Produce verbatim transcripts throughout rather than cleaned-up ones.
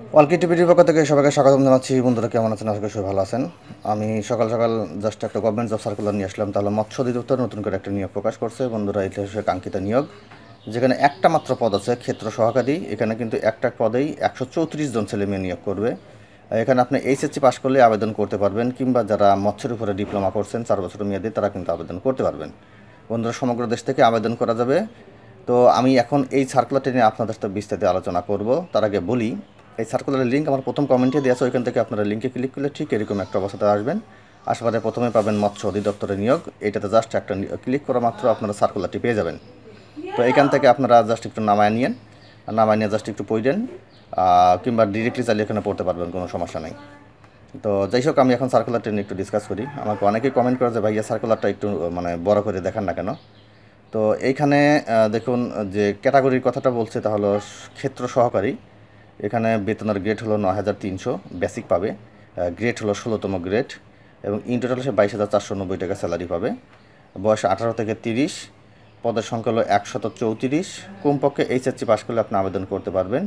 অলকি টিভির পক্ষ থেকে সবাইকে স্বাগতম জানাচ্ছি। বন্ধুরা কেমন আছেন? আজকে সবাই ভালো আছেন। আমি সকাল সকাল জাস্ট একটা গভর্নমেন্ট জব সার্কুলার নিয়ে আসলাম। তাহলে মৎস্য অধিদপ্তর নতুন করে একটা নিয়োগ প্রকাশ করছে। বন্ধুরা, এটা হচ্ছে কাঙ্ক্ষিত নিয়োগ, যেখানে একটা মাত্র পদ আছে, ক্ষেত্র সহকারী। এখানে কিন্তু একটা পদেই একশো চৌত্রিশ জন ছেলে মেয়ে নিয়োগ করবে। এখানে আপনি এইচএসসি পাস করলে আবেদন করতে পারবেন, কিংবা যারা মৎস্যের উপরে ডিপ্লোমা করছেন চার বছর মেয়াদী, তারা কিন্তু আবেদন করতে পারবেন। বন্ধুরা, সমগ্র দেশ থেকে আবেদন করা যাবে। তো আমি এখন এই সার্কুলারটি নিয়ে আপনাদের সাথে বিস্তারিত আলোচনা করব। তার আগে বলি, এই সার্কুলারের লিঙ্ক আমার প্রথম কমেন্টে দেওয়া আছে। ওইখান থেকে আপনারা লিঙ্কে ক্লিক করলে ঠিক এরকম একটা অবস্থাতে আসবেন। আশেপাশে প্রথমে পাবেন মৎস্য অধিদপ্তরের নিয়োগ। এটাতে জাস্ট একটা ক্লিক করা মাত্র আপনারা সার্কুলারটি পেয়ে যাবেন। তো এখান থেকে আপনারা জাস্ট একটু নামায় নিয়েন, নামায় নিয়ে জাস্ট একটু পড়েন, কিংবা ডিরেক্টলি চালিয়ে এখানে পড়তে পারবেন, কোনো সমস্যা নেই। তো যাই হোক, আমি এখন সার্কুলারটা নিয়ে একটু ডিসকাস করি। আমাকে অনেকেই কমেন্ট করে যে ভাইয়া সার্কুলারটা একটু মানে বড় করে দেখান না কেন। তো এইখানে দেখুন যে ক্যাটাগরির কথাটা বলছে, তা হলো ক্ষেত্র সহকারী। এখানে বেতনের গ্রেড হলো নয় হাজার তিনশো, বেসিক পাবে। গ্রেড হলো ষোলোতম গ্রেড, এবং ইন টোটাল সে বাইশ হাজার চারশো নব্বই টাকা স্যালারি পাবে। বয়স আঠারো থেকে তিরিশ, পদের সংখ্যা হলো একশত চৌত্রিশ। কমপক্ষে এইচএসসি পাস করলে আপনি আবেদন করতে পারবেন।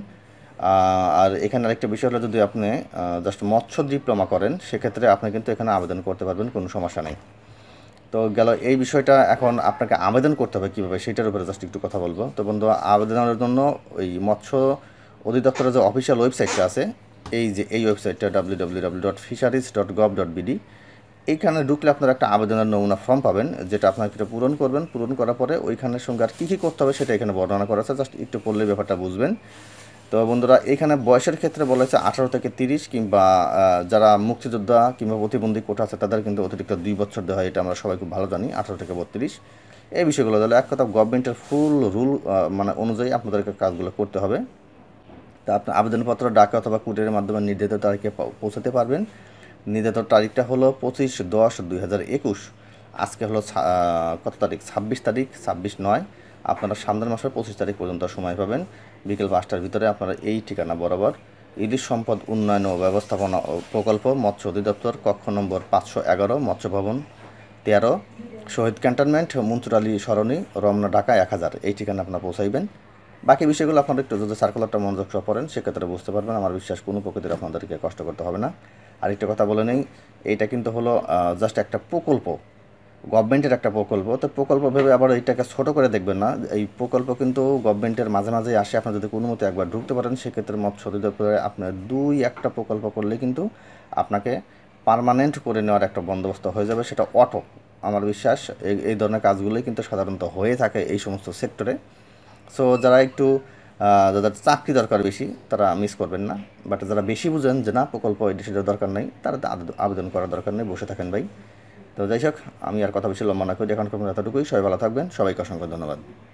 আর এখানে আরেকটা বিষয় হলো, যদি আপনি জাস্ট মৎস্য ডিপ্লোমা করেন, সেক্ষেত্রে আপনি কিন্তু এখানে আবেদন করতে পারবেন, কোনো সমস্যা নেই। তো গেল এই বিষয়টা। এখন আপনাকে আবেদন করতে হবে কীভাবে, সেটার উপরে জাস্ট একটু কথা বলবো। তো বন্ধু, আবেদনের জন্য ওই মৎস্য অধিদপ্তরের যে অফিসিয়াল ওয়েবসাইটটা আছে, এই যে এই ওয়েবসাইটটা W W W dot fisheries dot gov dot BD, এইখানে ঢুকলে আপনারা একটা আবেদনের নমুনা ফর্ম পাবেন, যেটা আপনাকে এটা পূরণ করবেন। পূরণ করার পরে ওইখানের সঙ্গে আর কী কী করতে হবে সেটা এখানে বর্ণনা করা আছে, জাস্ট একটু পড়লে ব্যাপারটা বুঝবেন। তো বন্ধুরা, এখানে বয়সের ক্ষেত্রে বলা হয়েছে আঠারো থেকে তিরিশ, কিংবা যারা মুক্তিযোদ্ধা কিংবা প্রতিবন্ধী কোটা আছে তাদের কিন্তু অতিরিক্ত দুই বছর দেওয়া হয়, এটা আমরা সবাই খুব ভালো জানি। আঠারো থেকে বত্রিশ, এই বিষয়গুলো তাহলে এক কথা গভর্নমেন্টের ফুল রুল মানে অনুযায়ী আপনাদেরকে কাজগুলো করতে হবে। তা আপনি আবেদনপত্র ডাকে অথবা কুরিয়ারের মাধ্যমে নির্ধারিত তারিখে পৌঁছাতে পারবেন। নির্ধারিত তারিখটা হলো পঁচিশ দশ দুই হাজার একুশ। আজকে হলো কত তারিখ? ছাব্বিশ তারিখ, ছাব্বিশ নয়, আপনারা সামনের মাসের পঁচিশ তারিখ পর্যন্ত সময় পাবেন। বিকেল পাঁচটার ভিতরে আপনারা এই ঠিকানা বরাবর, ইলিশ সম্পদ উন্নয়ন ও ব্যবস্থাপনা প্রকল্প, মৎস্য অধিদপ্তর, কক্ষ নম্বর পাঁচশো এগারো, মৎস্য ভবন তেরো, শহীদ ক্যান্টনমেন্ট, মনসুর আলী সরণি, রমনা, ঢাকা এক হাজার, এই ঠিকানা আপনারা পৌঁছাইবেন। বাকি বিষয়গুলো আপনারা একটু যদি সার্কুলারটা মনোযোগ সহ পড়েন, সেক্ষেত্রে বুঝতে পারবেন। আমার বিশ্বাস কোনো প্রকৃতির আপনাদেরকে কষ্ট করতে হবে না। আরেকটা কথা বলে নেই, এইটা কিন্তু হলো জাস্ট একটা প্রকল্প, গভর্নমেন্টের একটা প্রকল্প। তো প্রকল্প ভেবে আবার এইটাকে ছোট করে দেখবেন না। এই প্রকল্প কিন্তু গভর্নমেন্টের মাঝে মাঝে আসে। আপনার যদি কোনো মতো একবার ঢুকতে পারেন, সেক্ষেত্রে মৎস্য অধিদপ্তরে আপনার দুই একটা প্রকল্প করলে কিন্তু আপনাকে পার্মানেন্ট করে নেওয়ার একটা বন্দোবস্ত হয়ে যাবে, সেটা অটো। আমার বিশ্বাস এই এই ধরনের কাজগুলোই কিন্তু সাধারণত হয়ে থাকে এই সমস্ত সেক্টরে। সো যারা একটু যাদের চাকরি দরকার বেশি, তারা মিস করবেন না। বাট যারা বেশি বুঝেন যে না প্রকল্প এটা সেটার দরকার নেই, তারা আবেদন করার দরকার নেই, বসে থাকেন ভাই। তো যাই হোক, আমি আর কথা বেশি লম্বা না করি, এখন এতটুকুই। সবাই ভালো থাকবেন, সবাইকে অসংখ্য ধন্যবাদ।